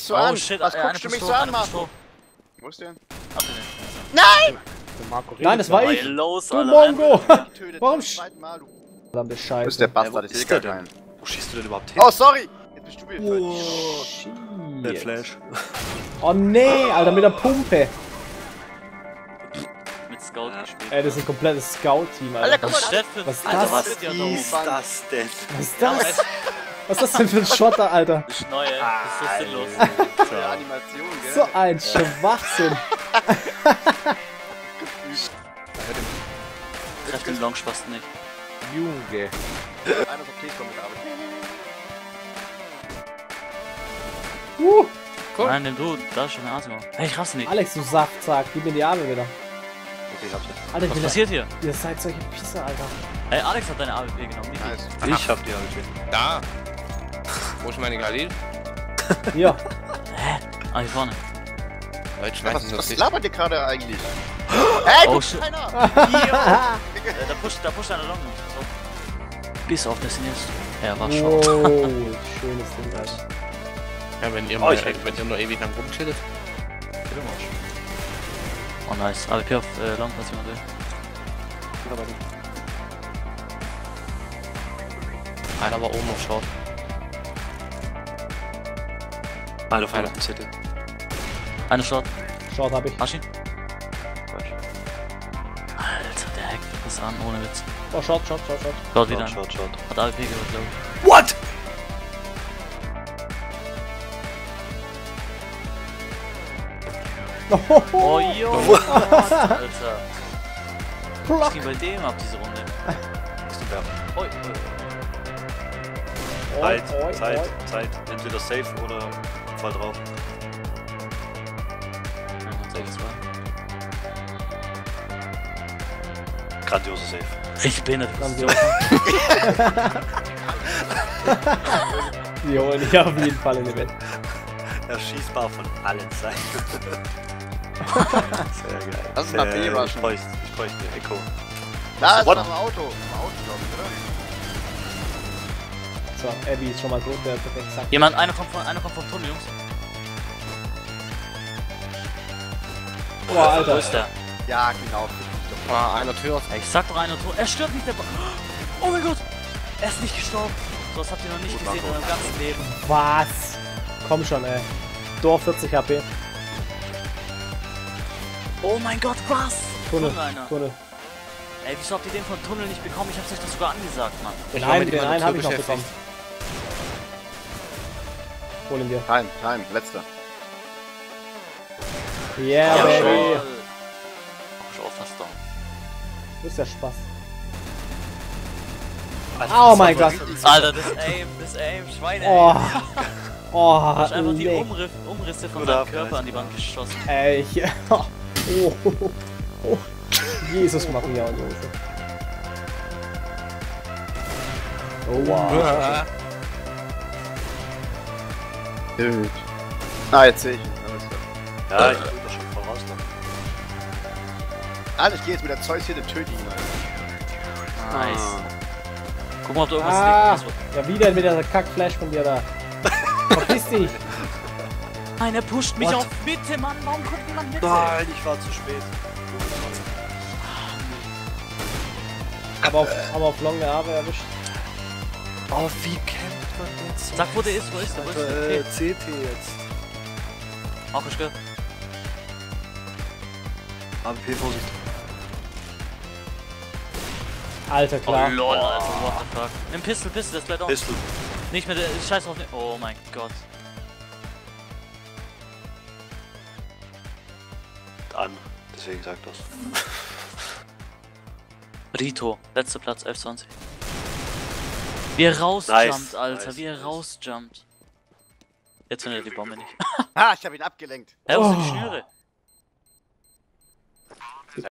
so an? Shit, Was guckst du mich so an, Marco? Wo ist der? Nein! Nein, das war ich! Los, Du Mongo! Warum Verdammte Scheiße. Wo ist der Bastard? Ich ist sehe der gar keinen. Wo schießt du denn überhaupt hin? Oh, sorry! Jetzt bist du wieder Der Flash. Oh nee, Alter, mit der Pumpe. Mit Scout gespielt. Ey, das ist ein komplettes Scout-Team, Alter, Alter. guck Was mal, ist das für ein Was ist Alter, das? was Was ist ja da ist oben? das denn? Was ist das? Was ist das denn für ein Schotter, Alter? Das ist neu, ey. Das ist so sinnlos. neue Animation, gell? So ein Schwachsinn. Treff den Longspaß nicht. Junge. Einer auf T kommt mit Arbeit. Nein, denn du, da ist schon eine Atem. Hey, ich raste nicht. Alex, du Saftsack, gib mir die Arme wieder. Okay, ich hab's nicht. Alter, Was passiert hier? ihr seid solche Pisser, Alter. Hey, Alex hat deine AWP genommen. Nicht Nice. Ich hab die AWP. Da! Wo ist meine Galil? Hier. Ah, hier vorne. Heute schmeißen Was das labert ihr gerade eigentlich? Hey, Oh, guck shit. keiner! Da pusht einer long. Bis auf das jetzt. Er war schon. Wow, schönes Ding, Alter. Ja, wenn ihr, Oh, mal, ich wenn ihr nur ewig lang rumchillt. Oh, nice. AWP auf long, was jemand will. Einer war oben auf Short. Einer auf einer Zettel. Eine Shot. Short hab ich. Aschi. Alter, der hackt das an, ohne Witz. Oh, Short. Dort wieder. Short. Hat AWP gehört, glaube ich. What? Oh, yo! Alter. Was ging bei dem ab, diese Runde? Bist du werfen? Oi, Zeit. Entweder safe oder Fall drauf. Grandiose Safe. Richtig behindert. Die holen dich auf jeden Fall in die Welt. Erschießbar von allen Seiten. Sehr geil. Das ist ein Ich AP-Rushen. bräuchte eine Echo. Da ist What? noch ein Auto. Ein Auto, glaube ich, oder? So, Abby ist schon mal tot, der hat perfekt gesagt. Jemand, einer kommt vom Tunnel, Jungs. Boah, Alter. Wo ist der? Ja, genau. Ah, einer Tür. Ja, ich sag doch einer tot. Er stirbt nicht, der Oh mein Gott! Er ist nicht gestorben. So was habt ihr noch nicht gesehen in eurem ganzen Leben. Was? Komm schon, ey. Dorf 40 HP. Oh mein Gott, was? Tunnel. Einer. Tunnel. Ey, wieso habt ihr den von Tunnel nicht bekommen? Ich hab's euch das sogar angesagt, Mann. Den war mit einen, jemandem hab ich noch beschäftigt. bekommen. Hol ihn dir. Time, letzter. Yeah, Ja, baby. Ach, ich auch fast down. Das ist ja Spaß. Alter, Oh das mein war Gott. Alter, das Aim, Schweine. Oh. Ey. Oh, Du hast einfach die leck. Umrisse von Oder seinem Körper an die Wand geschossen. Ey, ich... Oh. Oh. Jesus Maria und Josef. Oh, wow. Dude. Ah, jetzt sehe ich ihn. Ja, ich bin da schon voraus. Alter, ich gehe jetzt mit der Zeus hier den töte ihn. Nice. Guck mal, ob da irgendwas Ah, liegt. ja, wieder mit der Kack-Flash von dir da. Verpiss dich. Nein, er pusht mich What? auf Mitte, Mann. Warum guckt niemand Mitte? Nein, ich war zu spät. Aber auf lange Haare erwischt. Oh, wie kämpft man jetzt? Sag, wo der ist, wo ist der? Okay. CT jetzt. Auch ich gehört. AWP, Vorsicht. Alter, Oh klar. lol, Alter, what the fuck. Nimm Pistol, das bleibt auch. Pistol. Nicht mehr, scheiß drauf. Oh mein Gott. An. Deswegen sagt das. Rito, letzter Platz, 11:20. Wie er rausjumpt, Nice, Alter, nice, wie er nice. rausjumpt. Jetzt findet er die Bombe nicht. Ah, ich habe ihn abgelenkt. Hä, wo sind die Schnüre?